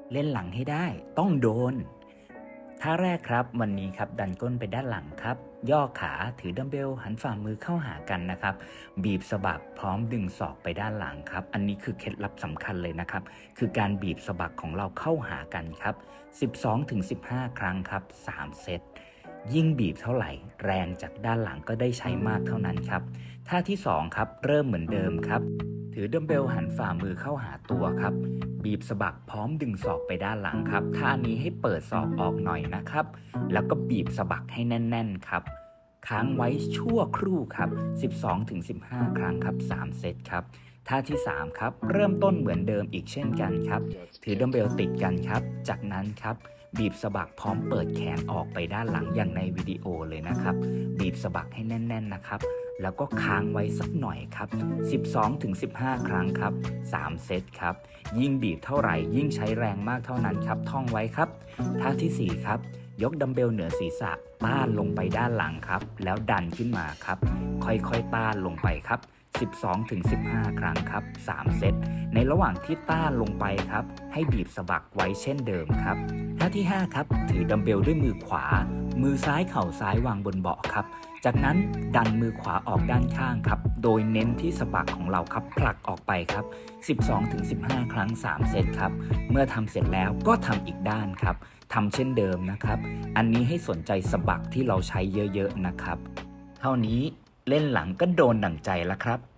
เล่นหลังให้ได้ต้องโดนท่าแรกครับวันนี้ครับดันก้นไปด้านหลังครับย่อขาถือดัมเบลหันฝ่ามือเข้าหากันนะครับบีบสะบักพร้อมดึงศอกไปด้านหลังครับอันนี้คือเคล็ดลับสำคัญเลยนะครับคือการบีบสะบักของเราเข้าหากันครับ 12-15 ครั้งครับ3เซตยิ่งบีบเท่าไหร่แรงจากด้านหลังก็ได้ใช้มากเท่านั้นครับท่าที่2ครับเริ่มเหมือนเดิมครับถือดัมเบลหันฝ่ามือเข้าหาตัวครับบีบสะบักพร้อมดึงศอกไปด้านหลังครับท่านี้ให้เปิดศอกออกหน่อยนะครับแล้วก็บีบสะบักให้แน่นๆครับค้างไว้ชั่วครู่ครับ 12-15 ครั้งครับ3เซตครับท่าที่3ครับเริ่มต้นเหมือนเดิมอีกเช่นกันครับถือดัมเบลติดกันครับจากนั้นครับบีบสะบักพร้อมเปิดแขนออกไปด้านหลังอย่างในวิดีโอเลยนะครับบีบสะบักให้แน่นๆนะครับแล้วก็ค้างไว้สักหน่อยครับ 12-15 ครั้งครับ3เซตครับยิ่งบีบเท่าไหร่ยิ่งใช้แรงมากเท่านั้นครับท่องไว้ครับท่าที่4ครับยกดัมเบลเหนือศีรษะต้านลงไปด้านหลังครับแล้วดันขึ้นมาครับค่อยๆต้านลงไปครับ 12-15 ครั้งครับ3เซตในระหว่างที่ต้านลงไปครับให้บีบสะบักไว้เช่นเดิมครับท่าที่5ครับถือดัมเบลด้วยมือขวามือซ้ายเข่าซ้ายวางบนเบาะครับจากนั้นดันมือขวาออกด้านข้างครับโดยเน้นที่สะบักของเราครับผลักออกไปครับ 12-15 ครั้ง3เซตครับเมื่อทำเสร็จแล้วก็ทำอีกด้านครับทำเช่นเดิมนะครับอันนี้ให้สนใจสะบักที่เราใช้เยอะๆนะครับเท่านี้เล่นหลังก็โดนดั่งใจแล้วครับ